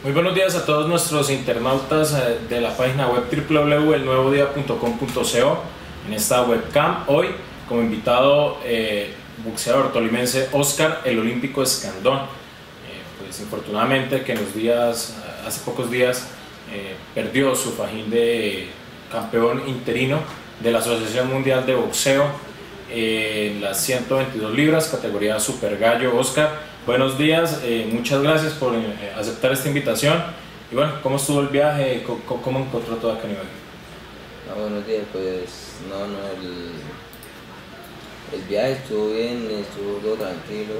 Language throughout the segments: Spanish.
Muy buenos días a todos nuestros internautas de la página web www.elnuevodia.com.co. En esta webcam hoy como invitado boxeador tolimense Oscar el Olímpico Escandón. Pues infortunadamente que hace pocos días perdió su fajín de campeón interino de la Asociación Mundial de Boxeo en las 122 libras, categoría Super Gallo. Oscar, buenos días, muchas gracias por aceptar esta invitación. Y bueno, ¿cómo estuvo el viaje? ¿Cómo encontró todo acá a nivel? Buenos días, pues el viaje estuvo bien, estuvo todo tranquilo.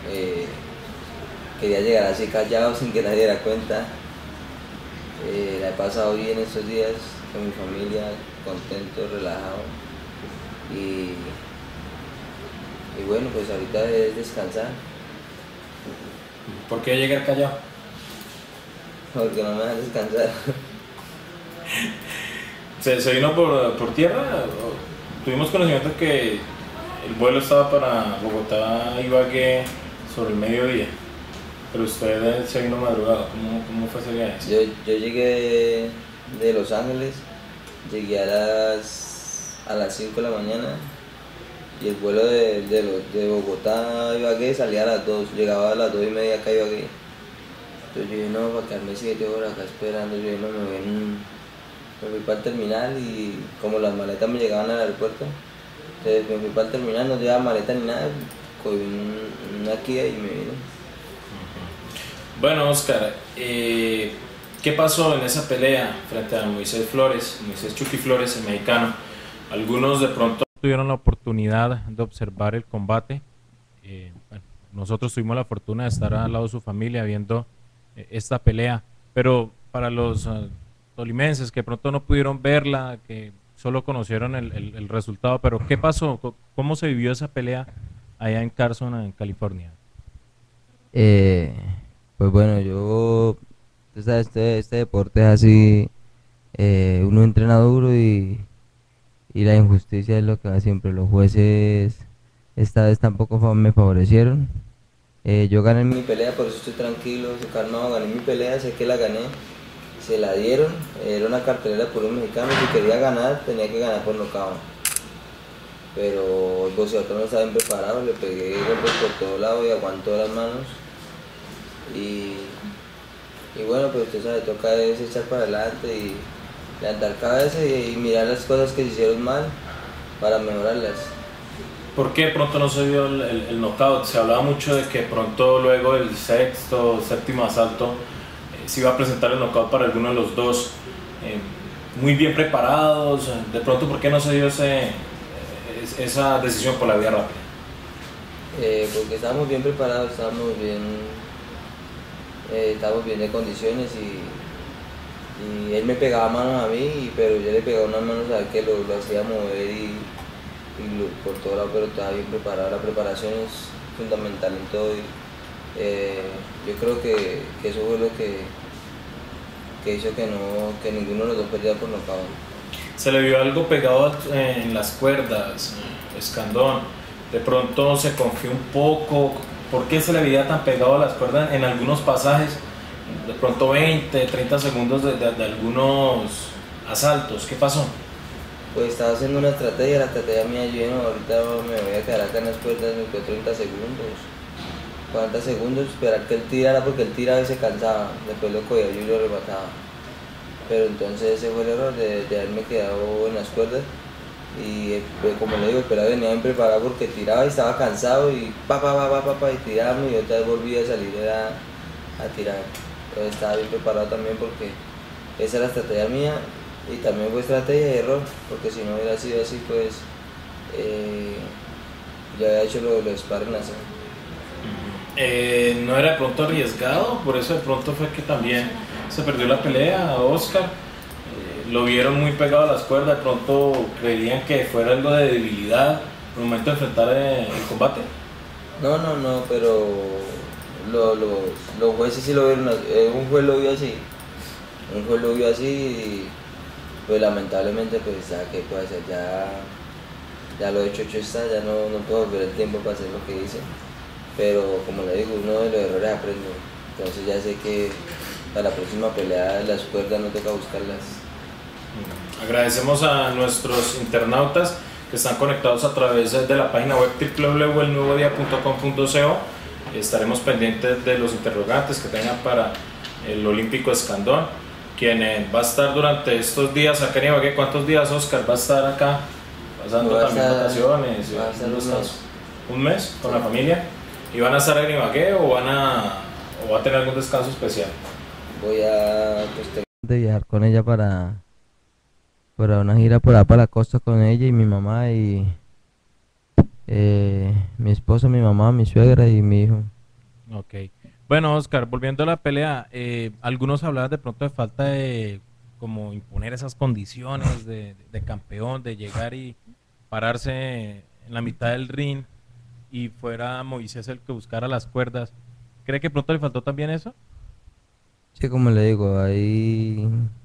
Quería llegar así callado sin que nadie diera cuenta. La he pasado bien estos días con mi familia, contento, relajado. Y bueno, pues ahorita es descansar. ¿Por qué llegar callado? Porque no me dejan descansar. ¿Se vino por tierra? Tuvimos conocimiento que el vuelo estaba para Bogotá, Ibagué, sobre el mediodía, pero usted se vino madrugado. ¿Cómo fue ese viaje? Yo llegué de Los Ángeles, llegué a las 5 de la mañana y el vuelo de Bogotá a Ibagué salía a las 2, llegaba a las 2:30 acá a Ibagué. Entonces yo dije, no, para quedarme 7 horas acá esperando, yo dije, no, me fui para el terminal y como las maletas me llegaban al aeropuerto, entonces me fui para el terminal, no llevaba maleta ni nada, cogí una Kia y me vine. Bueno, Oscar, ¿qué pasó en esa pelea frente a Moisés Chucky Flores, el mexicano? Algunos de pronto tuvieron la oportunidad de observar el combate. Bueno, nosotros tuvimos la fortuna de estar al lado de su familia viendo esta pelea, pero para los tolimenses que pronto no pudieron verla, que solo conocieron el resultado, pero ¿qué pasó? ¿Cómo se vivió esa pelea allá en Carson, en California? Eh, pues bueno, tú sabes, este deporte es así, uno entrena duro y la injusticia es lo que va siempre. Los jueces esta vez tampoco me favorecieron. Yo gané mi pelea, por eso estoy tranquilo, estoy calmado, gané mi pelea, sé que la gané, se la dieron, era una cartelera por un mexicano, si quería ganar tenía que ganar por nocaut. Pero el boxeador no estaba bien preparado, le pegué golpes por todos lados y aguantó las manos. Y bueno, pues usted sabe, toca es echar para adelante y levantar cabeza y mirar las cosas que se hicieron mal para mejorarlas. ¿Por qué pronto no se dio el knockout? Se hablaba mucho de que pronto luego del séptimo asalto se iba a presentar el knockout para alguno de los dos. Muy bien preparados, de pronto ¿por qué no se dio esa decisión por la vía rápida? Porque estábamos bien preparados, estábamos bien de condiciones y él me pegaba manos a mí, pero yo le pegaba unas manos a él que lo hacía mover y por todo lado, pero estaba bien preparado. La preparación es fundamental en todo y yo creo que eso fue lo que hizo que ninguno de los dos perdiera por nocaut. Se le vio algo pegado en las cuerdas, Escandón. De pronto se confió un poco. ¿Por qué se le veía tan pegado a las cuerdas en algunos pasajes? De pronto 20, 30 segundos de algunos asaltos. ¿Qué pasó? Pues estaba haciendo una estrategia, la estrategia mía, yo no, ahorita me voy a quedar acá en las cuerdas, me quedo 30 segundos, 40 segundos, esperar que él tirara, porque él tiraba y se cansaba, después lo cogía yo y lo remataba. Pero entonces ese fue el error de haberme quedado en las cuerdas y pues, como le digo, esperaba, venía bien preparado porque tiraba y estaba cansado y y tiraba y otra vez volvía a salir a tirar. Entonces estaba bien preparado también porque esa es la estrategia mía. Y también fue estrategia de error, porque si no hubiera sido así, pues ya había hecho lo de los sparring así. ¿No era de pronto arriesgado? Por eso de pronto fue que también se perdió la pelea, Oscar. Lo vieron muy pegado a las cuerdas, de pronto creían que fuera algo de debilidad al momento de enfrentar el combate. No, pero los jueces sí lo vieron, un juez lo vio así, y pues lamentablemente pues ya que puede hacer, ya lo hecho está, ya no puedo volver el tiempo para hacer lo que hice, pero como le digo, uno de los errores aprende, entonces ya sé que para la próxima pelea las cuerdas no toca buscarlas. Agradecemos a nuestros internautas que están conectados a través de la página web www.elnuevodia.com.co. Estaremos pendientes de los interrogantes que tengan para el Olímpico Escandón, quien va a estar durante estos días acá en Ibagué. ¿Cuántos días, Oscar, va a estar acá pasando también vacaciones? Va a estar un mes con la familia. ¿Y van a estar en Ibagué o va a tener algún descanso especial? Voy a de viajar con ella para una gira por allá para la costa con ella y mi mamá y mi esposa, mi mamá, mi suegra y mi hijo. Ok. Bueno, Oscar, volviendo a la pelea, algunos hablaban de pronto de falta de como imponer esas condiciones de campeón, de llegar y pararse en la mitad del ring y fuera Moisés el que buscara las cuerdas. ¿Cree que pronto le faltó también eso? Sí, como le digo, ahí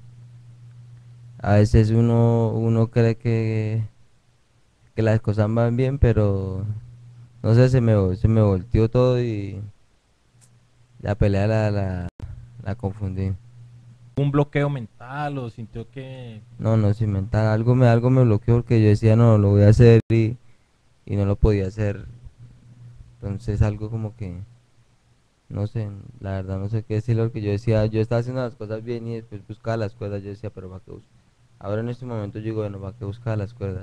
a veces uno cree que las cosas van bien, pero no sé, se me volteó todo y la pelea la confundí. ¿Un bloqueo mental o sintió que...? No, sin mental, algo me bloqueó porque yo decía no, lo voy a hacer y no lo podía hacer. Entonces algo como que, no sé, la verdad no sé qué decirlo porque yo decía, yo estaba haciendo las cosas bien y después buscaba las cuerdas, yo decía, pero ¿para qué buscar? Ahora en este momento yo digo, bueno, ¿para qué buscar las cuerdas?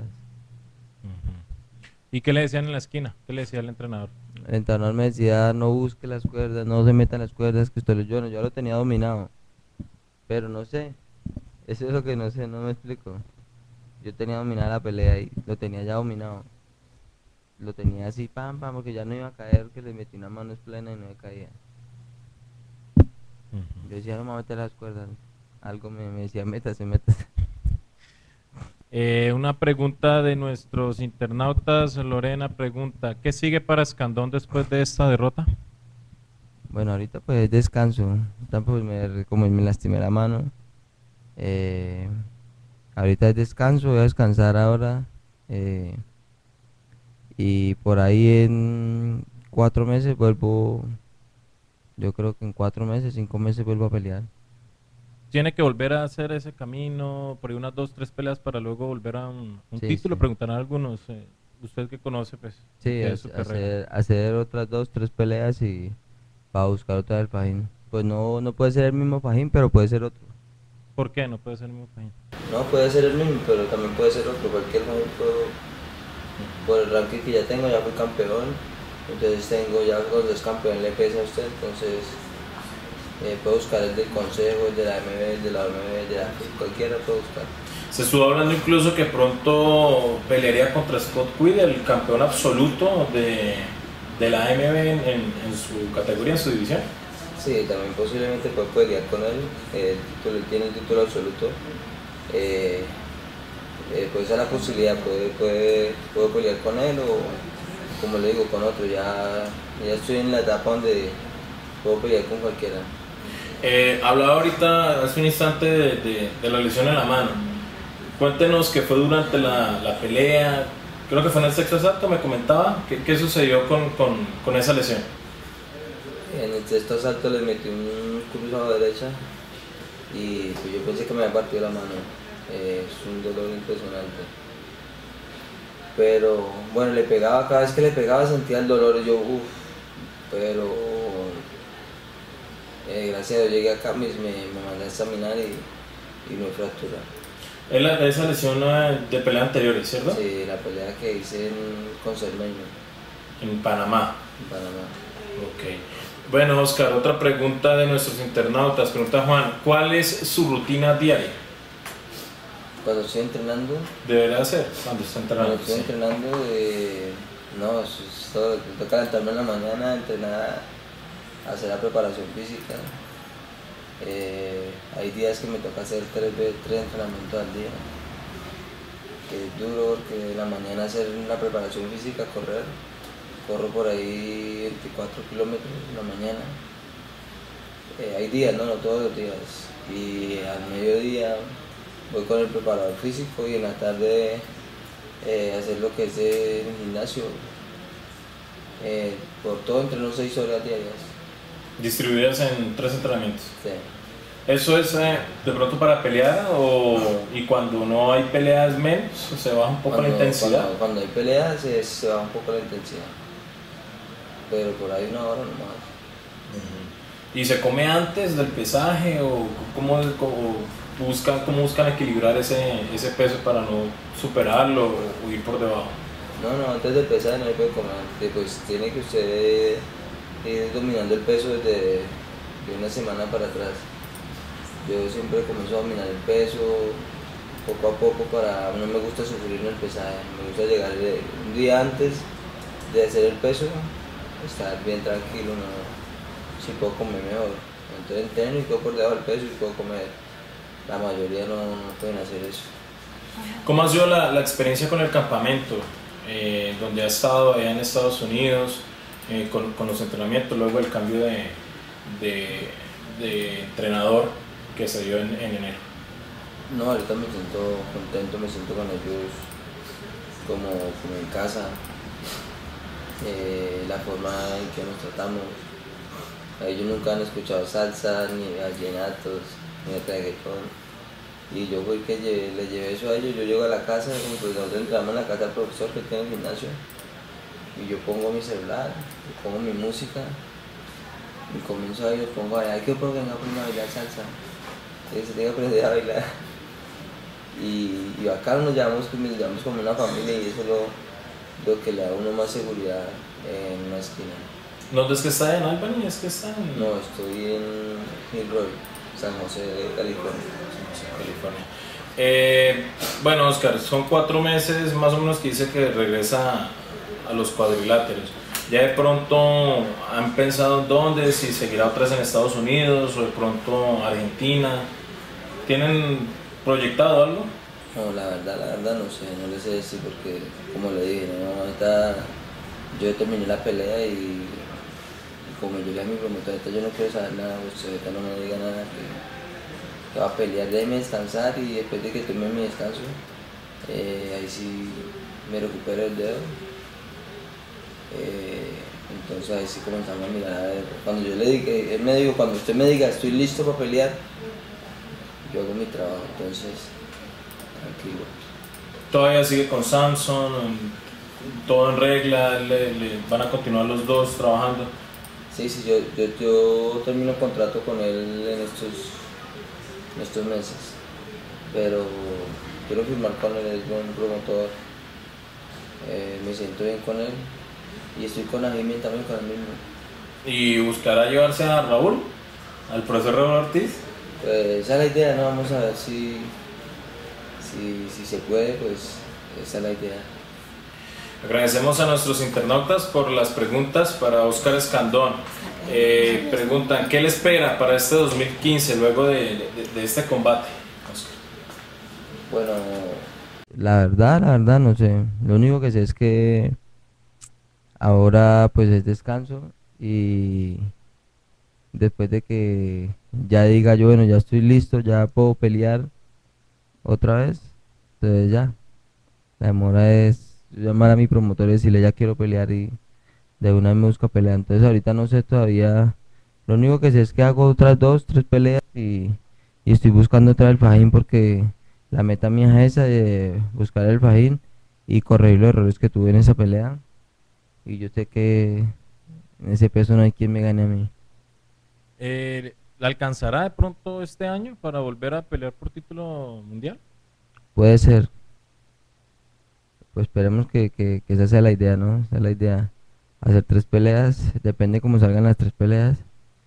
¿Y qué le decían en la esquina? ¿Qué le decía el entrenador? El entrenador me decía, no busque las cuerdas, no se metan las cuerdas, que usted yo lo tenía dominado. Pero no sé, eso es lo que no sé, no me explico. Yo tenía dominada la pelea y lo tenía ya dominado. Lo tenía así, pam, pam, porque ya no iba a caer, que le metí una mano plena y no me caía. Yo decía, no me voy a meter las cuerdas. Algo me decía, métase. Una pregunta de nuestros internautas. Lorena pregunta, ¿qué sigue para Escandón después de esta derrota? Bueno, ahorita pues descanso. Pues como me lastimé la mano. Ahorita es descanso, voy a descansar ahora. Y por ahí en 4 meses vuelvo. Yo creo que en 4 meses, 5 meses vuelvo a pelear. ¿Tiene que volver a hacer ese camino por ahí unas 2, 3 peleas para luego volver a un Sí, título? sí. Preguntarán algunos. Usted que conoce, pues, Sí, de su carrera. hacer otras 2, 3 peleas y para buscar otra del Fajín. Pues no puede ser el mismo Fajín, pero puede ser otro. ¿Por qué no puede ser el mismo país? No, puede ser el mismo, pero también puede ser otro. Cualquier Fajín por el ranking que ya tengo, ya fui campeón. Entonces ya cuando es campeón le pesa a usted, entonces puede buscar el del consejo, el de la MB, el de la OMB, el de la cualquiera puede buscar. Se estuvo hablando incluso que pronto pelearía contra Scott Quid, el campeón absoluto de la AMB en su categoría, en su división. Sí, también posiblemente puede pelear con él, él tiene el título absoluto. Pues esa es la posibilidad, puedo pelear con él o como le digo, con otro. Ya estoy en la etapa donde puedo pelear con cualquiera. Hablaba ahorita hace un instante de la lesión en la mano. Cuéntenos qué fue durante la pelea, creo que fue en el sexto asalto, me comentaba, ¿qué sucedió con esa lesión? En el sexto asalto le metí un cruzado a derecha y pues yo pensé que me había partido la mano. Es un dolor impresionante. Pero bueno, cada vez que le pegaba sentía el dolor y yo, pero gracias a Dios llegué acá, me mandé a examinar y no hay fractura. Esa lesión de pelea anterior, ¿cierto? Sí, la pelea que hice con Cermeño. En Panamá. En Panamá. Ok. Bueno, Oscar, otra pregunta de nuestros internautas. Pregunta Juan, ¿cuál es su rutina diaria? Cuando estoy entrenando. Debería ser cuando está entrenando. Cuando estoy entrenando, no, eso es todo. Tengo que levantarme en la mañana, entrenar, hacer la preparación física. Hay días que me toca hacer 3 entrenamientos al día, que es duro porque en la mañana hacer la preparación física, corro por ahí 24 kilómetros en la mañana. Hay días, no todos los días, y al mediodía voy con el preparador físico y en la tarde hacer lo que es el gimnasio. Por todo entreno 6 horas diarias. Distribuidas en 3 entrenamientos. Sí. ¿Eso es de pronto para pelear y cuando no hay peleas menos, se baja un poco la intensidad? Cuando hay peleas se baja un poco la intensidad, pero por ahí una hora nomás. ¿Y se come antes del pesaje o cómo buscan equilibrar ese peso para no superarlo o ir por debajo? No, antes del pesaje no se puede comer, pues tiene que usted ir dominando el peso desde de una semana para atrás. Yo siempre comienzo a dominar el peso poco a poco no me gusta sufrir en el pesaje, me gusta llegar un día antes de hacer el peso, estar bien tranquilo, no, si puedo comer mejor. Entonces entreno y quedo por debajo del peso y puedo comer. La mayoría no pueden hacer eso. ¿Cómo ha sido la experiencia con el campamento? Donde ha estado allá en Estados Unidos, con los entrenamientos, luego el cambio de entrenador que se dio en enero. No, ahorita me siento contento, me siento con ellos como en casa, la forma en que nos tratamos. Ellos nunca han escuchado salsa, ni vallenatos, ni reggaetón. Y yo fui que le llevé eso a ellos. Yo llego a la casa, como pues nosotros entramos en la casa del profesor que tiene el gimnasio, y yo pongo mi celular, y pongo mi música, y comienzo a ir, pongo a que venga a bailar salsa. Se tiene que aprender a bailar. Y acá nos llevamos como una familia, y eso es lo que le da a uno más seguridad en una esquina. ¿Dónde es que está? ¿En Albany? ¿Es que está en...? No, estoy en Gilroy, San José de California. Bueno, Oscar, son 4 meses más o menos que dice que regresa a los cuadriláteros. ¿Ya de pronto han pensado en dónde? Si seguirá otra vez en Estados Unidos o de pronto Argentina. ¿Tienen proyectado algo? No, la verdad no sé, no les sé decir porque, como le dije, no, ahorita yo terminé la pelea y como yo le dije a mi promotor, yo no quiero saber nada, usted ahorita no me diga nada, que va a pelear, déjeme descansar, y después de que tome mi descanso, ahí sí me recupero el dedo. Entonces ahí sí comenzamos a mirar, a ver, cuando yo le dije, él me dijo, cuando usted me diga estoy listo para pelear, yo hago mi trabajo, entonces tranquilo. ¿Todavía sigue con Samson? ¿Todo en regla? ¿Le van a continuar los dos trabajando? Sí, yo termino el contrato con él en estos meses, pero quiero firmar con él, es buen promotor, me siento bien con él y estoy con Ajimien también, con él mismo. ¿Y buscará llevarse a Raúl? ¿Al profesor Raúl Ortiz? Pues esa es la idea, ¿no? Vamos a ver si se puede, pues esa es la idea. Agradecemos a nuestros internautas por las preguntas para Oscar Escandón. Preguntan, ¿qué le espera para este 2015 luego de este combate, Oscar? Bueno, la verdad no sé. Lo único que sé es que ahora pues es descanso, y después de que ya diga yo, bueno, ya estoy listo, ya puedo pelear otra vez, entonces ya, la demora es llamar a mi promotor y decirle ya quiero pelear, y de una vez me busca pelea. Entonces ahorita no sé todavía, lo único que sé es que hago otras 2, 3 peleas, y estoy buscando otra el Fajín, porque la meta mía es esa, de buscar el Fajín y corregir los errores que tuve en esa pelea, y yo sé que en ese peso no hay quien me gane a mí. ¿La alcanzará de pronto este año para volver a pelear por título mundial? Puede ser, pues esperemos que esa sea la idea, ¿no? Esa es la idea, hacer 3 peleas, depende cómo salgan las 3 peleas,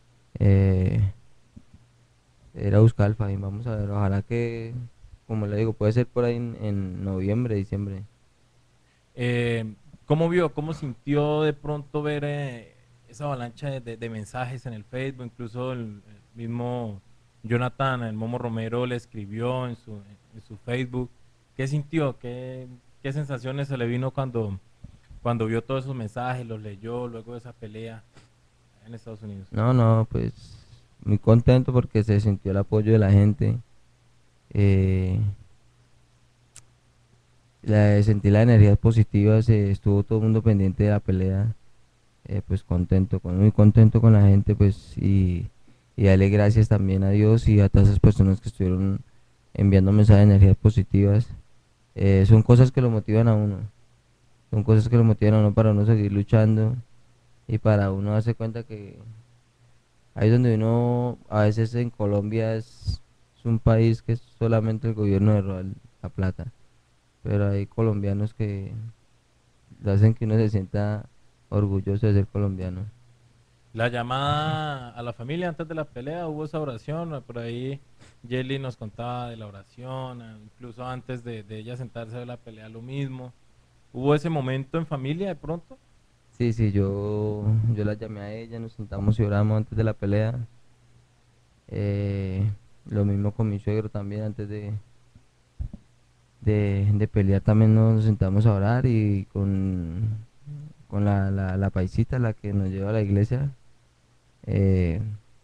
ir a buscar al Fajín, vamos a ver, ojalá que, como le digo, puede ser por ahí en noviembre, diciembre. ¿Cómo sintió de pronto ver esa avalancha de mensajes en el Facebook? Incluso el mismo Jonathan, el Momo Romero, le escribió en su Facebook. ¿Qué sintió? ¿Qué sensaciones se le vino cuando vio todos esos mensajes, los leyó luego de esa pelea en Estados Unidos? No, pues muy contento porque se sintió el apoyo de la gente. eh, Sentí las energías positivas, estuvo todo el mundo pendiente de la pelea, pues muy contento con la gente, pues, y y darle gracias también a Dios y a todas esas personas que estuvieron enviando mensajes de energías positivas. Son cosas que lo motivan a uno, son cosas que lo motivan a uno para uno seguir luchando y para uno darse cuenta que ahí es donde uno, a veces en Colombia es un país que solamente el gobierno le roba la plata, pero hay colombianos que lo hacen que uno se sienta orgulloso de ser colombiano. La llamada a la familia antes de la pelea, hubo esa oración, por ahí Jelly nos contaba de la oración, incluso antes de ella sentarse a ver la pelea lo mismo. ¿Hubo ese momento en familia de pronto? Sí, sí, yo la llamé a ella, nos sentamos y oramos antes de la pelea. Lo mismo con mi suegro también, antes de pelear también nos sentamos a orar y con la paisita, la que nos lleva a la iglesia, eh,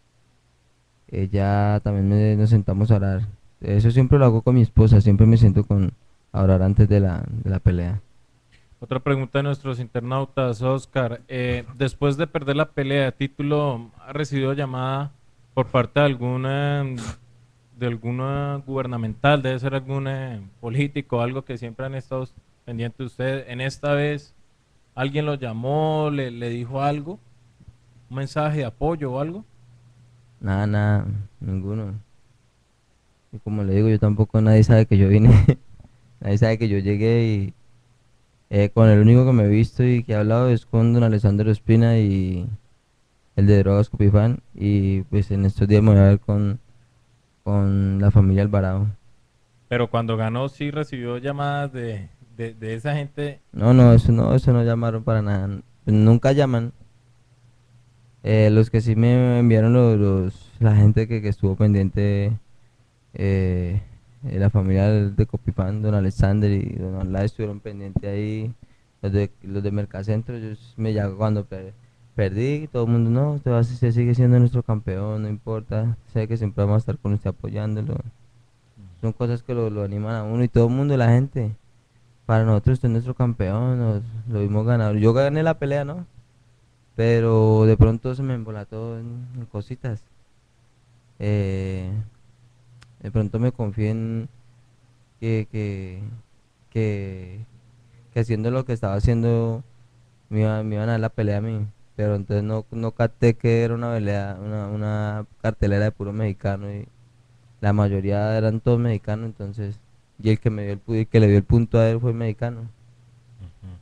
ella también nos sentamos a orar. Eso siempre lo hago con mi esposa, siempre me siento a orar antes de la pelea. Otra pregunta de nuestros internautas, Oscar. Después de perder la pelea de título, ¿ha recibido llamada por parte de alguna gubernamental? Debe ser algún político, algo que siempre han estado pendientes de usted. En esta vez, ¿alguien lo llamó, le dijo algo? ¿Un mensaje de apoyo o algo? Nada, nada, ninguno. Y como le digo, yo tampoco, nadie sabe que yo vine, nadie sabe que yo llegué y con el único que me he visto y que he hablado es con don Alessandro Espina y el de Drogas Copifán, y pues en estos días me voy a ver con la familia Alvarado. Pero cuando ganó, sí recibió llamadas de esa gente. No, no, eso no llamaron para nada, pues nunca llaman. Los que sí me enviaron la gente que estuvo pendiente, la familia de Copipán, don Alexander y don Alá estuvieron pendientes ahí, los de Mercacentro. Ellos me llaman cuando perdí, todo el mundo, no, usted sigue siendo nuestro campeón, no importa, sé que siempre vamos a estar con usted apoyándolo. Son cosas que lo animan a uno y todo el mundo, la gente. Para nosotros usted es nuestro campeón, lo vimos ganador. Yo gané la pelea, ¿no? Pero de pronto se me embolató en cositas. Eh, de pronto me confié en que, que, que, que haciendo lo que estaba haciendo me iban a dar la pelea a mí. Pero entonces no capté que era una pelea, una cartelera de puro mexicano y la mayoría eran todos mexicanos, entonces, y el que el que le dio el punto a él fue mexicano. Ujú.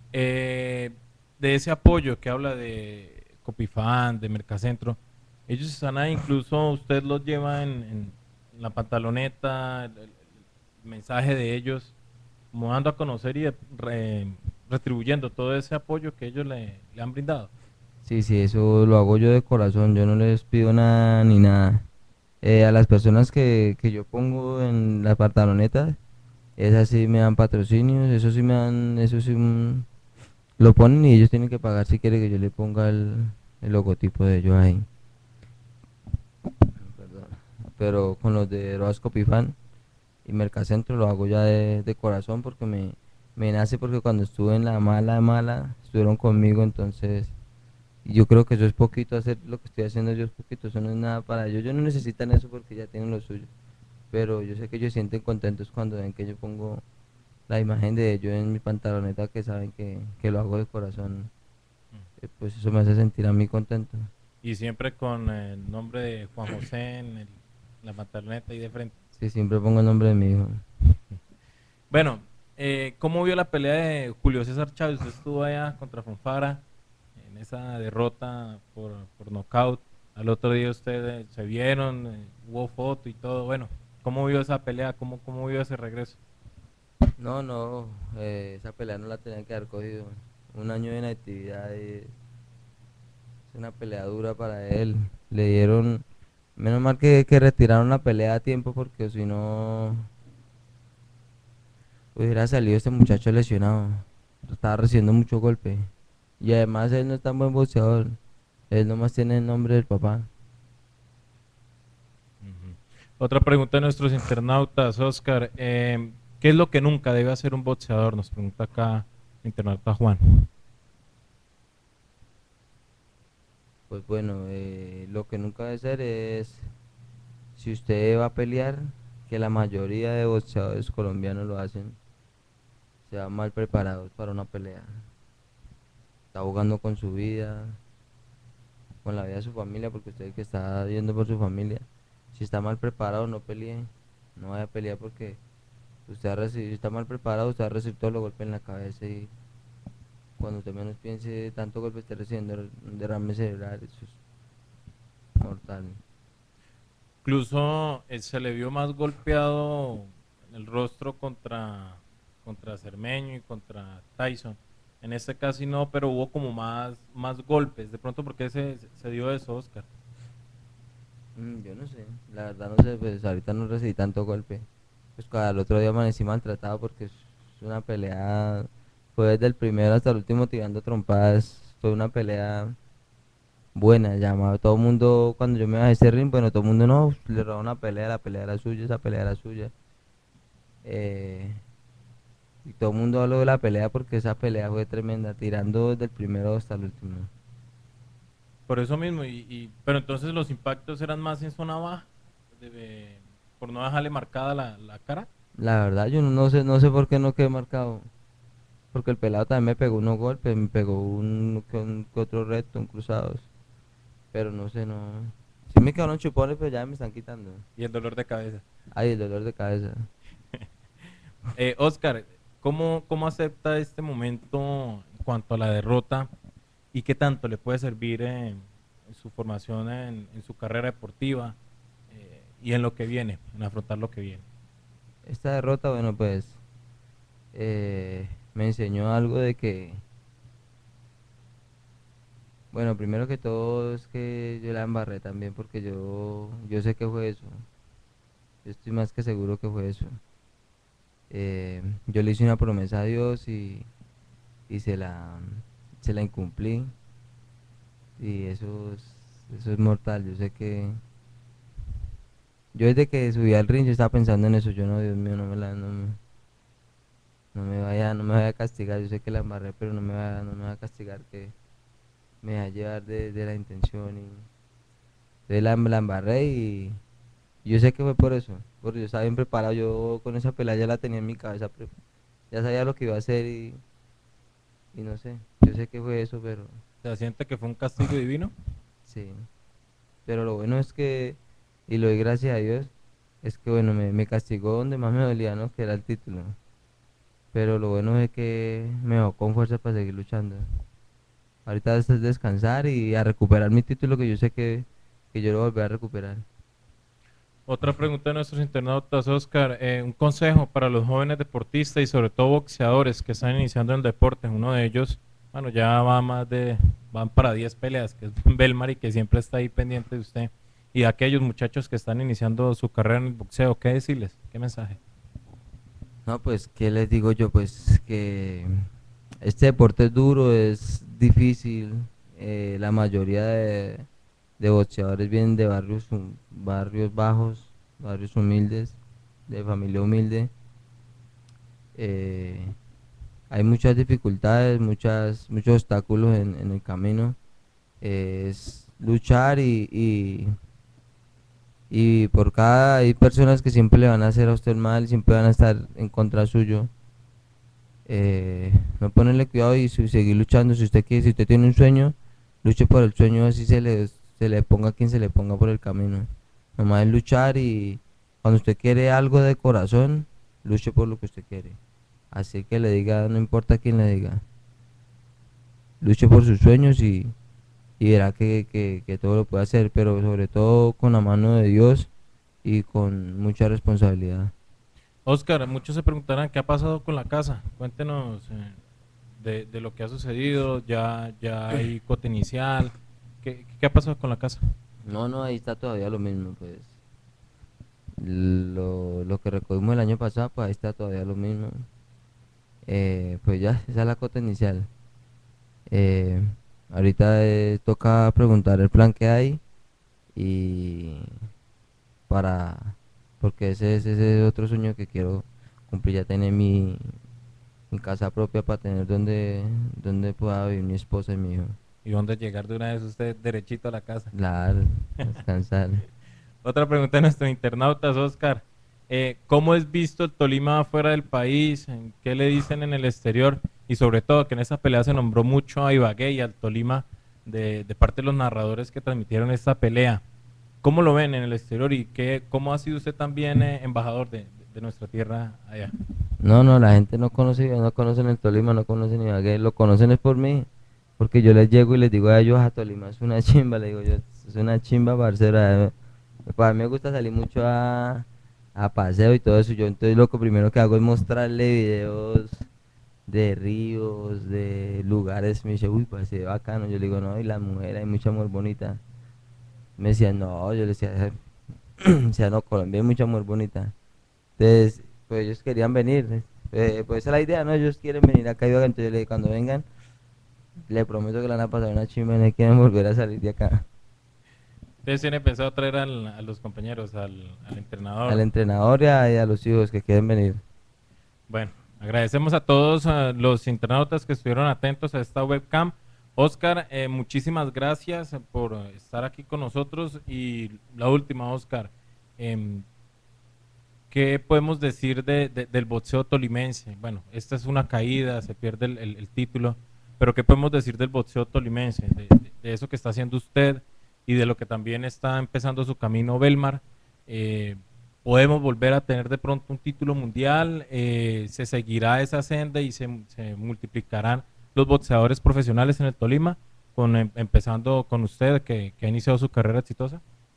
De ese apoyo que habla de Copifan, de Mercacentro, ellos están ahí, incluso usted los lleva en la pantaloneta, el mensaje de ellos, como dando a conocer y retribuyendo todo ese apoyo que ellos le han brindado. Sí, sí, eso lo hago yo de corazón, yo no les pido nada ni nada. A las personas que yo pongo en la pantaloneta, esas sí me dan patrocinios, eso sí me dan, eso sí lo ponen y ellos tienen que pagar si quieren que yo le ponga el logotipo de ellos ahí. Perdón. Pero con los de Roascopy Fan y Mercacentro lo hago ya de corazón porque me nace, porque cuando estuve en la mala, mala, estuvieron conmigo, entonces yo creo que eso es poquito, hacer lo que estoy haciendo yo es poquito, eso no es nada para ellos, ellos no necesitan eso porque ya tienen lo suyo, pero yo sé que ellos se sienten contentos cuando ven que yo pongo la imagen de ellos en mi pantaloneta, que saben que lo hago de corazón. Pues eso me hace sentir a mí contento. Y siempre con el nombre de Juan José en la pantaloneta y de frente. Sí, siempre pongo el nombre de mi hijo. Bueno, ¿cómo vio la pelea de Julio César Chávez? Usted estuvo allá contra Fonfara en esa derrota por nocaut. Al otro día ustedes se vieron, hubo foto y todo. Bueno, ¿cómo vio esa pelea? ¿Cómo vio ese regreso? No, no, esa pelea no la tenían que haber cogido. Un año de inactividad y es una pelea dura para él. Le dieron, menos mal que retiraron la pelea a tiempo, porque si no hubiera salido este muchacho lesionado. Estaba recibiendo mucho golpe. Y además él no es tan buen boxeador. Él nomás tiene el nombre del papá. Ujú. Otra pregunta de nuestros internautas, Oscar. ¿Qué es lo que nunca debe hacer un boxeador? Nos pregunta acá el internauta Juan. pues bueno, lo que nunca debe ser es, si usted va a pelear, que la mayoría de boxeadores colombianos lo hacen, se van mal preparados para una pelea. Está jugando con su vida, con la vida de su familia, porque usted es el que está yendo por su familia. Si está mal preparado, no pelee, no vaya a pelear porque usted va a recibir, si está mal preparado, usted va a recibir todos los golpes en la cabeza y cuando usted menos piense, tanto golpe esté recibiendo un derrame cerebral, eso es mortal. Incluso se le vio más golpeado en el rostro contra Cermeño y contra Tyson. En este casi no, pero hubo como más golpes. De pronto, ¿por qué se dio eso, Oscar? Yo no sé, la verdad no sé, pues ahorita no recibí tanto golpe. Pues al otro día amanecí maltratado porque es una pelea, fue desde el primero hasta el último tirando trompadas, fue una pelea buena, llamaba todo el mundo, cuando yo me bajé ese ring, bueno, todo el mundo no, le robó una pelea, la pelea era suya, esa pelea era suya. Eh, y todo el mundo habló de la pelea porque esa pelea fue tremenda, tirando desde el primero hasta el último. Por eso mismo, pero entonces los impactos eran más en zona baja, por no dejarle marcada la cara. La verdad, yo no sé, no sé por qué no quedé marcado. Porque el pelado también me pegó unos golpes, me pegó que otro recto, un cruzados. Pero no sé, no. Sí me quedaron chupones, pero ya me están quitando. Y el dolor de cabeza. Ay, el dolor de cabeza. Oscar, ¿cómo acepta este momento en cuanto a la derrota y qué tanto le puede servir en su formación, en su carrera deportiva y en lo que viene, en afrontar lo que viene? Esta derrota, bueno, pues me enseñó algo de que, bueno, primero que todo es que yo la embarré también porque yo sé que fue eso. Yo estoy más que seguro que fue eso. Yo le hice una promesa a Dios y se la incumplí. Y eso es mortal. Yo sé que yo desde que subí al ring yo estaba pensando en eso. Yo no, Dios mío, no me vaya a castigar. Yo sé que la embarré, pero no me va a castigar, que me va a llevar de la intención. Y entonces la embarré y yo sé que fue por eso. Porque yo estaba bien preparado. Yo con esa pelea ya la tenía en mi cabeza. Ya sabía lo que iba a hacer y no sé. Yo sé que fue eso, pero ¿Se siente que fue un castigo divino? sí. Pero lo bueno es que, y lo doy gracias a Dios, es que bueno, me castigó donde más me dolía, ¿no? Que era el título. Pero lo bueno es que me dejó con fuerza para seguir luchando. Ahorita es descansar y a recuperar mi título que yo sé que yo lo volveré a recuperar. Otra pregunta de nuestros internautas, Oscar. Un consejo para los jóvenes deportistas y sobre todo boxeadores que están iniciando en el deporte. Uno de ellos, bueno, ya van para 10 peleas, que es Belmar y que siempre está ahí pendiente de usted. Y a aquellos muchachos que están iniciando su carrera en el boxeo, ¿qué decirles? ¿Qué mensaje? No, pues, ¿qué les digo yo? Pues que este deporte es duro, es difícil. La mayoría de boxeadores vienen de barrios bajos, barrios humildes, de familia humilde. Eh, Hay muchas dificultades, muchos obstáculos en el camino. Es luchar y por cada, hay personas que siempre le van a hacer a usted mal, siempre van a estar en contra suyo. No ponerle cuidado y seguir luchando. Si usted quiere, si usted tiene un sueño, luche por el sueño, así se le ponga quien se le ponga por el camino. Nomás es luchar y cuando usted quiere algo de corazón, luche por lo que usted quiere. Así que le diga, no importa quién le diga, luche por sus sueños y verá que todo lo puede hacer, pero sobre todo con la mano de Dios y con mucha responsabilidad. Oscar, muchos se preguntarán qué ha pasado con la casa. Cuéntenos de lo que ha sucedido. Ya hay cuota inicial. ¿Qué ha pasado con la casa? No, no, ahí está todavía lo mismo, pues. Lo que recogimos el año pasado, pues ahí está todavía lo mismo. Pues ya, esa es la cuota inicial. Eh, Ahorita toca preguntar el plan que hay y para, porque ese es otro sueño que quiero cumplir, ya tener mi casa propia para tener donde pueda vivir mi esposa y mi hijo. y dónde llegar de una vez usted derechito a la casa. Claro, descansar. Otra pregunta de nuestro internauta, Oscar. ¿Cómo es visto el Tolima fuera del país? ¿Qué le dicen en el exterior? Y sobre todo que en esa pelea se nombró mucho a Ibagué y al Tolima de parte de los narradores que transmitieron esta pelea. ¿Cómo lo ven en el exterior y cómo ha sido usted también embajador de nuestra tierra allá? No, no, la gente no conoce, no conocen el Tolima, no conocen Ibagué, lo conocen es por mí, porque yo les llego y les digo a ellos, a Tolima es una chimba, le digo yo, es una chimba, parcera. Para mí me gusta salir mucho a paseo y todo eso, yo entonces lo que primero que hago es mostrarle videos de ríos, de lugares, me dice, uy, pues se ve bacano, yo le digo, no, y la mujer, hay mucha mujer bonita. Me decían, no, yo le decía, decía, no, Colombia hay mucha mujer bonita. Entonces, pues ellos querían venir, pues esa es la idea, ¿no? Ellos quieren venir acá y entonces yo le dije, cuando vengan, le prometo que le van a pasar una chimba y no quieren volver a salir de acá. ¿Ustedes tienen pensado traer a los compañeros, al Al entrenador? entrenador y a los hijos que quieren venir. Bueno, agradecemos a todos los internautas que estuvieron atentos a esta webcam. Oscar, muchísimas gracias por estar aquí con nosotros. Y la última, Oscar, em, ¿qué podemos decir del boxeo tolimense? Bueno, esta es una caída, se pierde el título, pero ¿qué podemos decir del boxeo tolimense? De eso que está haciendo usted y de lo que también está empezando su camino Belmar. Eh, ¿Podemos volver a tener de pronto un título mundial? ¿Se seguirá esa senda y se multiplicarán los boxeadores profesionales en el Tolima? Empezando con usted, que ha iniciado su carrera exitosa.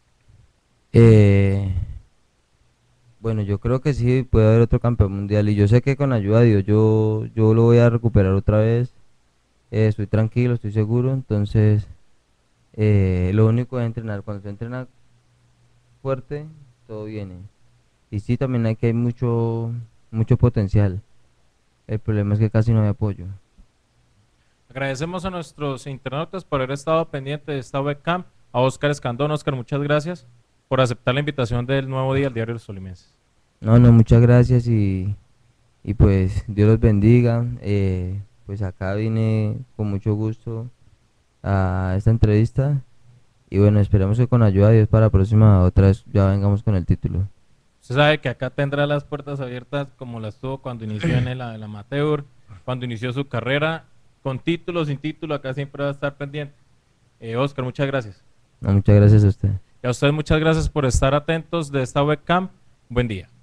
Eh, bueno, yo creo que sí puede haber otro campeón mundial y yo sé que con ayuda de Dios yo lo voy a recuperar otra vez. Estoy tranquilo, estoy seguro, entonces lo único es entrenar. Cuando se entrena fuerte, todo viene. Y sí, también hay mucho potencial. El problema es que casi no hay apoyo. Agradecemos a nuestros internautas por haber estado pendiente de esta webcam. A Oscar Escandón. Oscar, muchas gracias por aceptar la invitación del Nuevo Día al Diario de los Tolimenses. No, no, muchas gracias y pues Dios los bendiga. Pues acá vine con mucho gusto a esta entrevista y bueno, esperamos que con ayuda de Dios para la próxima otra vez ya vengamos con el título. Usted sabe que acá tendrá las puertas abiertas como las tuvo cuando inició en el amateur, cuando inició su carrera, con título, sin título, acá siempre va a estar pendiente. Oscar, muchas gracias. No, muchas gracias a usted. Y a ustedes muchas gracias por estar atentos de esta webcam. Buen día.